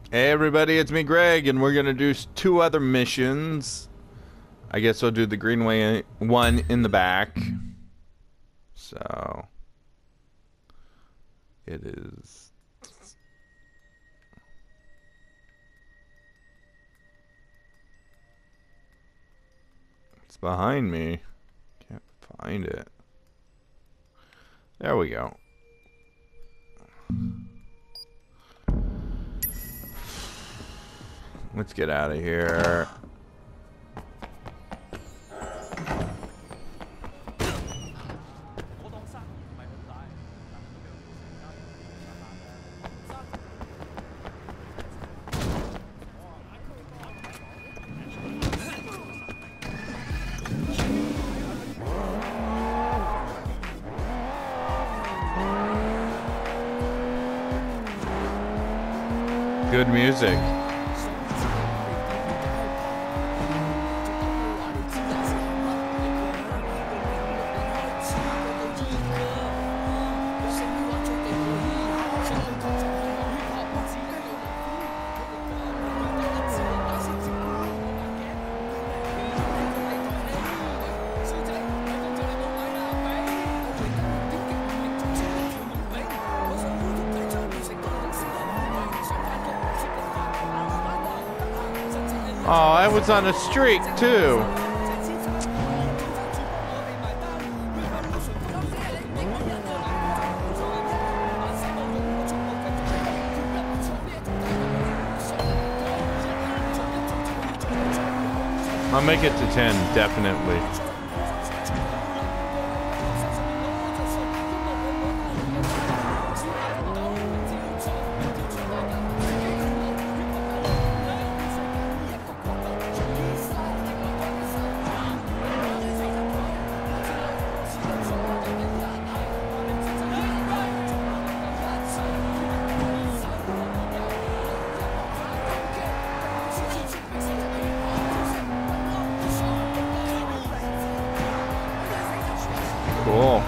Hey everybody, it's me Greg, and we're gonna do two other missions. I guess I'll do the Greenway one in the back. So it is. It's behind me. Can't find it. There we go. Let's get out of here. Good music. Oh, I was on a streak too. I'll make it to 10, definitely. Cool.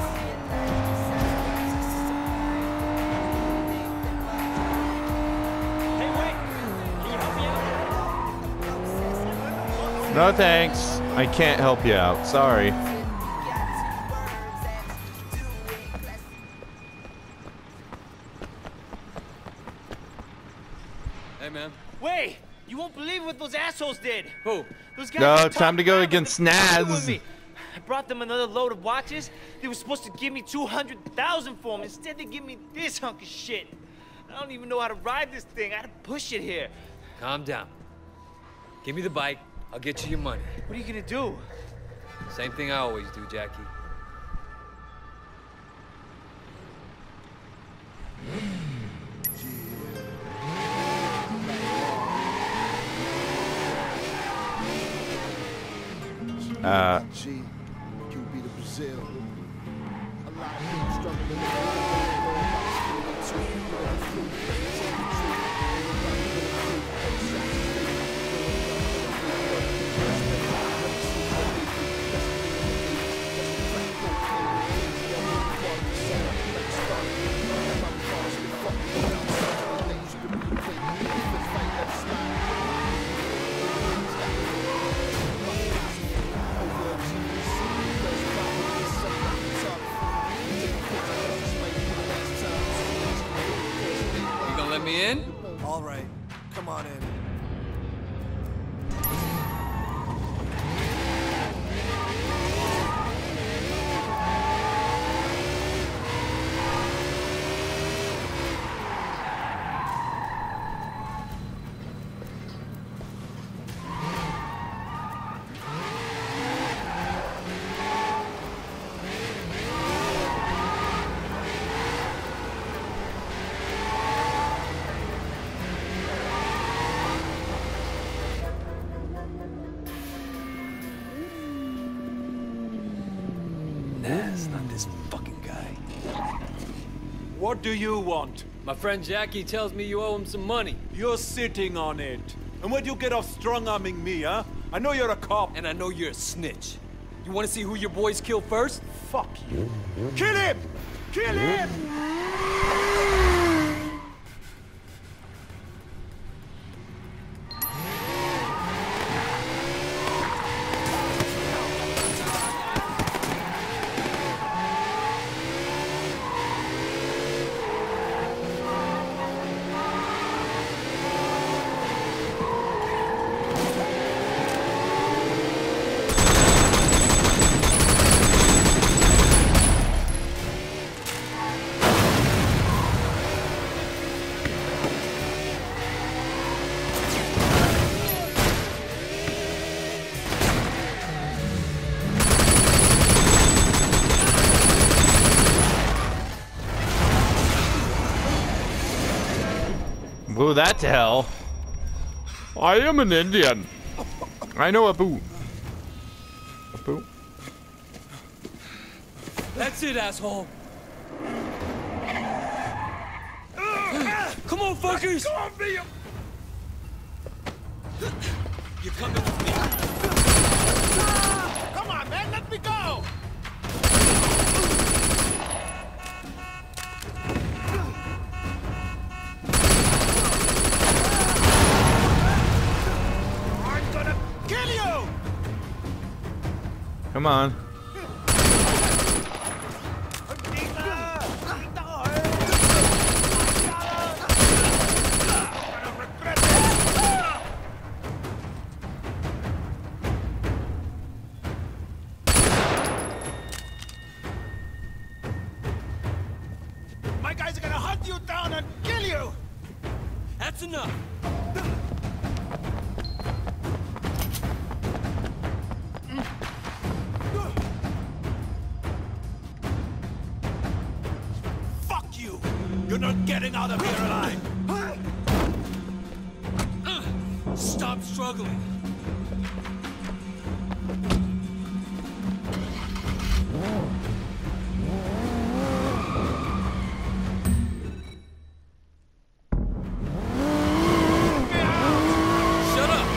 Hey, wait! Can you help me out? No thanks. I can't help you out. Sorry. Hey, man. Wait! You won't believe what those assholes did! Who? Those guys. No, who it's time to talked go crap against and they fucked with Snaz. me. I brought them another load of watches. They were supposed to give me 200,000 for them. Instead, they give me this hunk of shit. I don't even know how to ride this thing. I had to push it here. Calm down. Give me the bike. I'll get you your money. What are you gonna do? Same thing I always do, Jackie. G, QB to Brazil. A lot of people struggling You gonna let me in? All right, come on in. Nah, not this fucking guy. What do you want? My friend Jackie tells me you owe him some money. You're sitting on it. And where'd you get off strong-arming me, huh? I know you're a cop. And I know you're a snitch. You wanna see who your boys kill first? Fuck you. Kill him! Kill him! Blew that to hell. I am an Indian. I know a boo. A boo. That's it, asshole. Come on, fuckers! You're coming with me. Come on, man, let me go! I'm gonna kill you! Come on. My guys are gonna hunt you down and kill you! That's enough. Fuck you! You're not getting out of here alive! Stop struggling. Shut up.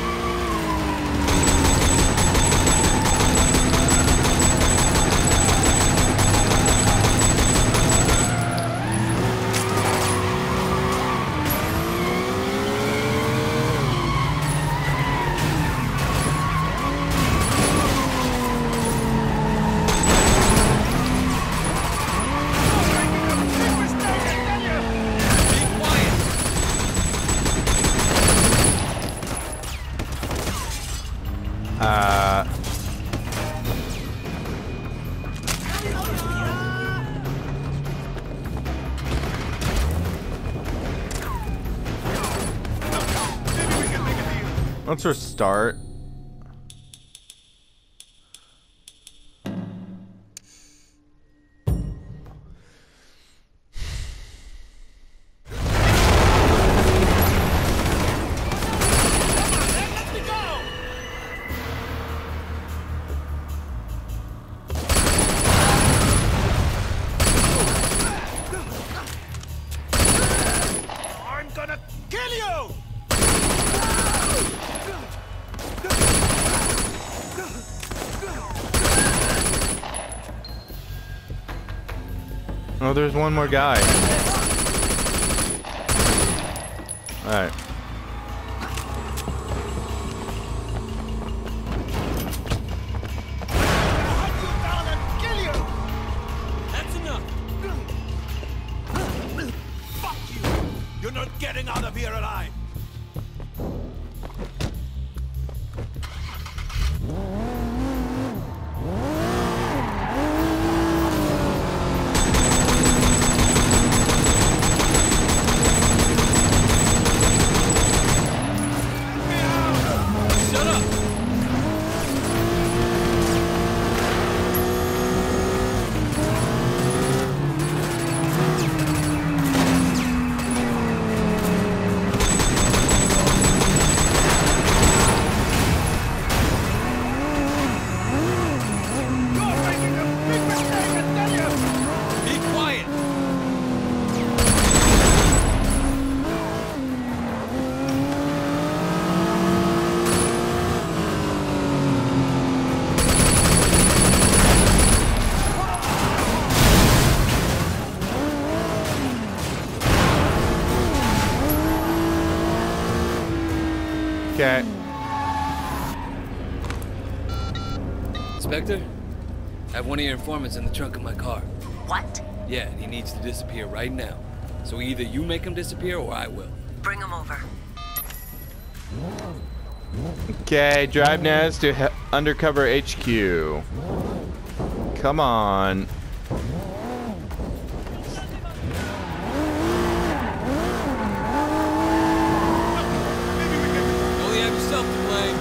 Be quiet. Let's restart. Let me go! I'm gonna kill you! Oh, there's one more guy. Alright. Hunt you down and kill you! That's enough. Fuck you! You're not getting out of here alive! Shut up. You're making a big mistake, I tell you! Be quiet. Okay. Inspector, I have one of your informants in the trunk of my car. What? Yeah, and he needs to disappear right now. So either you make him disappear or I will. Bring him over. Okay, drive Naz to Undercover HQ. Come on. You only have yourself to blame.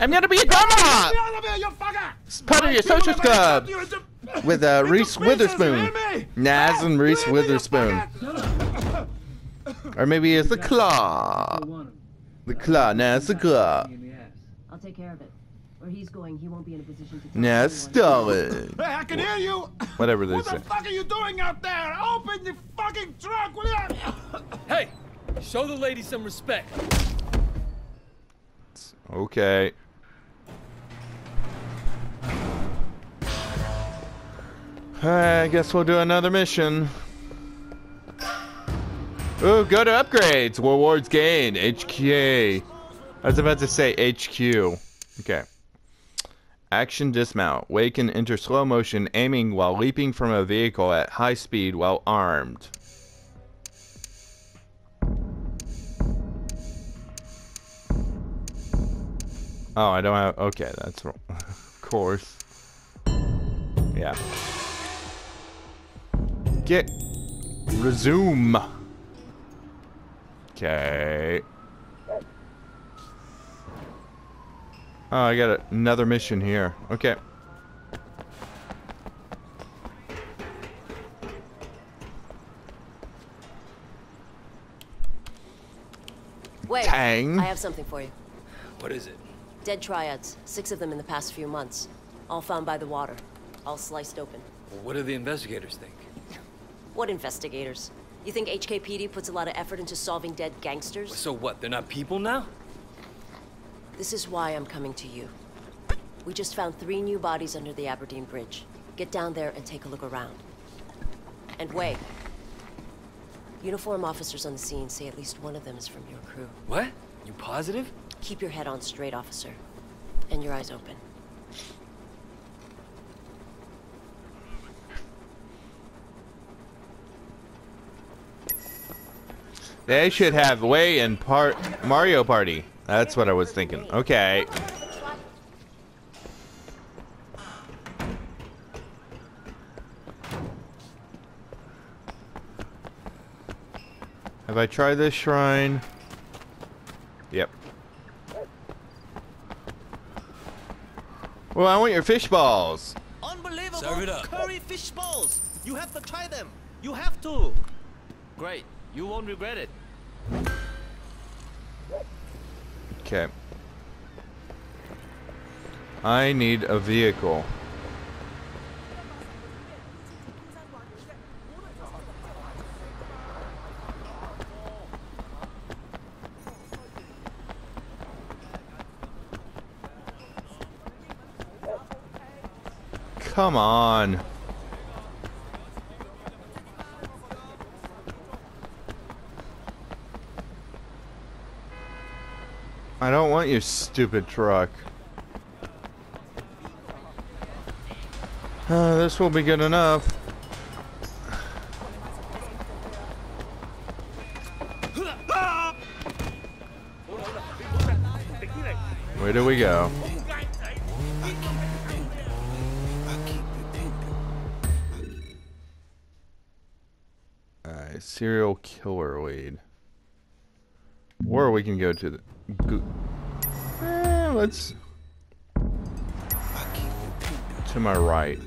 I'm gonna be a dumb Get out of here, you fucker! It's part of your social club with Reese Witherspoon. Naz and Reese Witherspoon. Or maybe it's the Claw. The Claw. Naz the Claw. I'll take care of it. Where he's going, he won't be in a position to. Naz Stalin. Hey, I can hear you! Whatever they What say. the fuck are you doing out there? Open the fucking trunk, will you? Hey, show the lady some respect. Okay. I guess we'll do another mission. Ooh, go to upgrades. Rewards gained. HQA. I was about to say HQ. Okay. Action dismount. Way can enter slow motion, aiming while leaping from a vehicle at high speed while armed. Oh, I don't have. Okay, that's wrong. Of course. Yeah. Get. Resume. Okay. Oh, I got another mission here. Okay. Wait, Tang. I have something for you. What is it? Dead triads, 6 of them in the past few months. All found by the water. All sliced open. Well, what do the investigators think? What investigators? You think HKPD puts a lot of effort into solving dead gangsters? So what, they're not people now? This is why I'm coming to you. We just found 3 new bodies under the Aberdeen Bridge. Get down there and take a look around. And wait. Uniform officers on the scene say at least one of them is from your crew. What? You positive? Keep your head on straight, officer. And your eyes open. They should have Way in Mario Party. That's what I was thinking. Okay. Have I tried this shrine? Yep. Well, I want your fish balls. Unbelievable Serve it up. curry fish balls. You have to try them. You have to. Great. You won't regret it. Okay. I need a vehicle. Come on. I don't want your stupid truck. This will be good enough. Where do we go? Alright, serial killer lead. Or we can go to the... let's... to my right.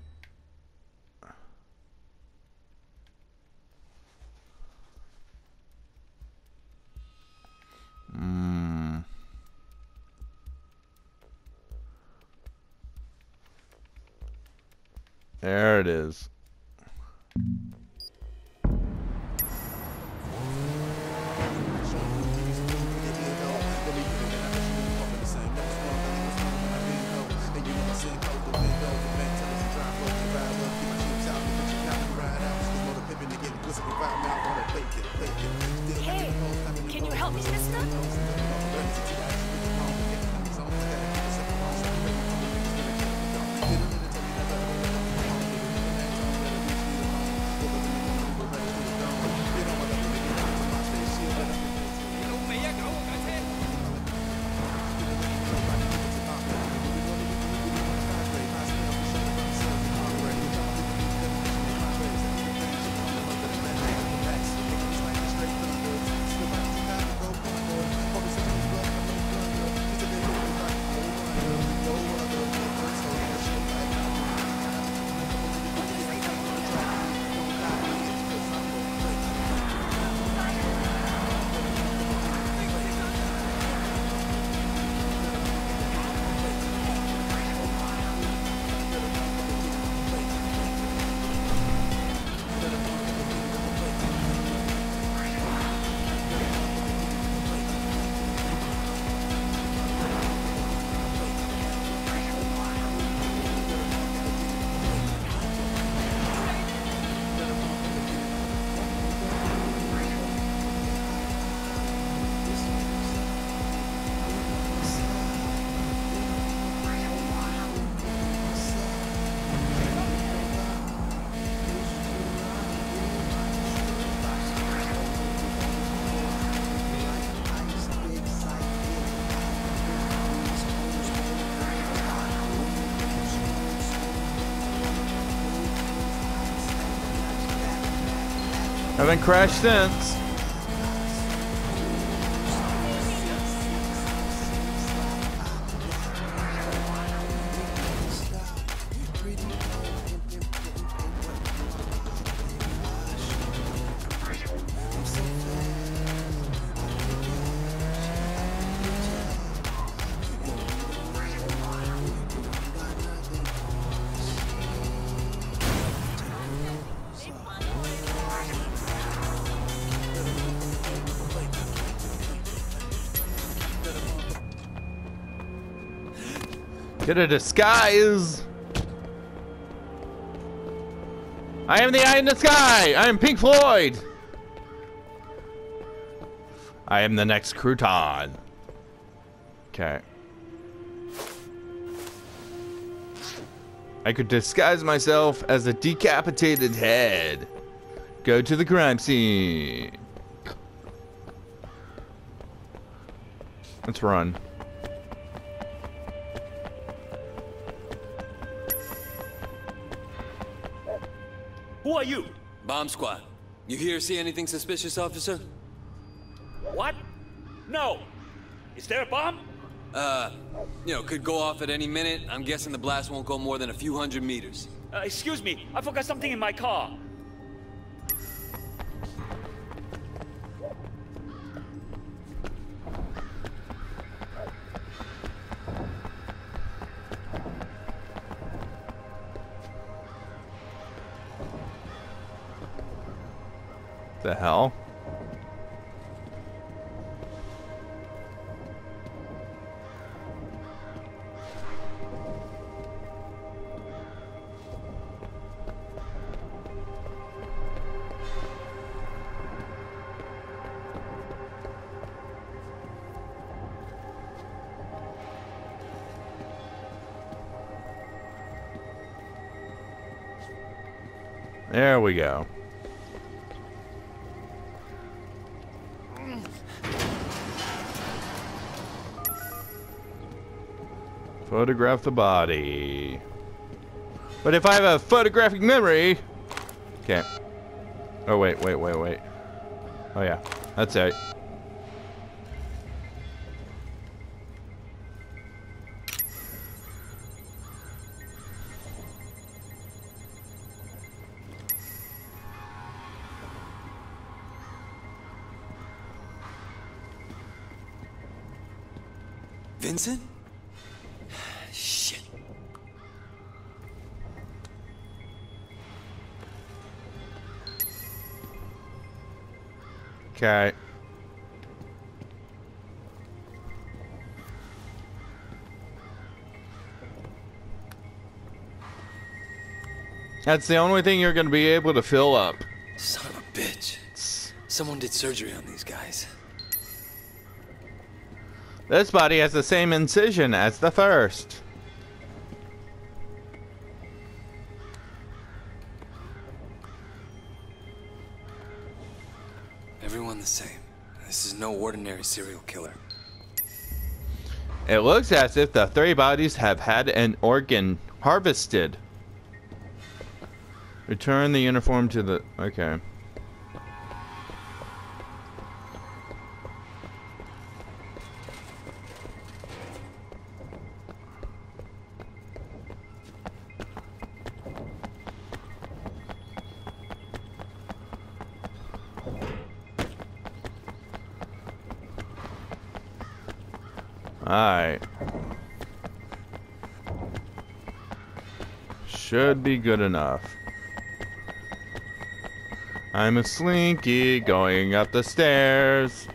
There it is. Hey, can you help me, mister? Haven't crashed since. Get a disguise! I am the eye in the sky! I am Pink Floyd! I am the next crouton. Okay. I could disguise myself as a decapitated head. Go to the crime scene. Let's run. Who are you? Bomb squad. You hear or see anything suspicious, officer? What? No. Is there a bomb? You know, could go off at any minute. I'm guessing the blast won't go more than a few hundred meters. Excuse me. I forgot something in my car. The hell? There we go. Photograph the body. But if I have a photographic memory... Okay. Oh, wait. Oh, yeah. That's it. Vincent? Shit. Okay. That's the only thing you're going to be able to fill up. Son of a bitch. Someone did surgery on these guys. This body has the same incision as the first. Everyone the same. This is no ordinary serial killer. It looks as if the 3 bodies have had an organ harvested. Return the uniform to the... Okay. Alright. Should be good enough. I'm a slinky going up the stairs.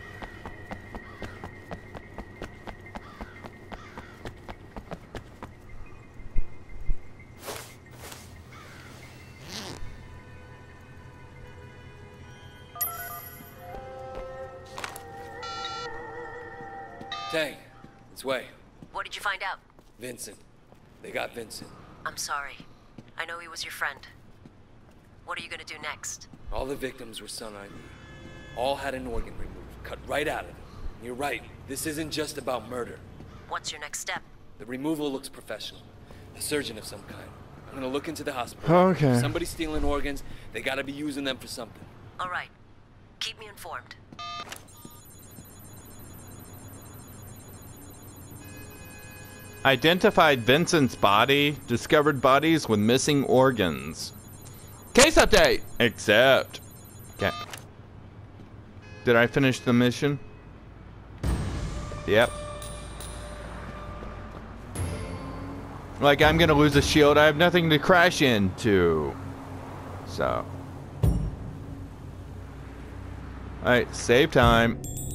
Tang, it's Wei. What did you find out? Vincent. They got Vincent. I'm sorry. I know he was your friend. What are you gonna do next? All the victims were Son ID. All had an organ removed, cut right out of them. You're right, this isn't just about murder. What's your next step? The removal looks professional. A surgeon of some kind. I'm gonna look into the hospital. Okay. If somebody's stealing organs, they gotta be using them for something. All right. Keep me informed. Identified Vincent's body. Discovered bodies with missing organs. Case update! Accept. Okay. Did I finish the mission? Yep. Like, I'm gonna lose a shield. I have nothing to crash into. So. Alright, save time.